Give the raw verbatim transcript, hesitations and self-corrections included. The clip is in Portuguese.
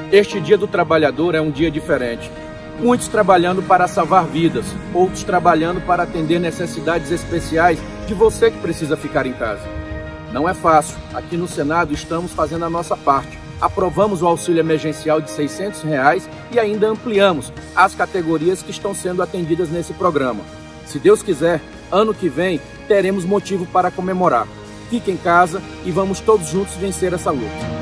Este Dia do Trabalhador é um dia diferente. Muitos trabalhando para salvar vidas, outros trabalhando para atender necessidades especiais de você que precisa ficar em casa. Não é fácil. Aqui no Senado estamos fazendo a nossa parte. Aprovamos o auxílio emergencial de seiscentos reais e ainda ampliamos as categorias que estão sendo atendidas nesse programa. Se Deus quiser, ano que vem teremos motivo para comemorar. Fique em casa e vamos todos juntos vencer essa luta.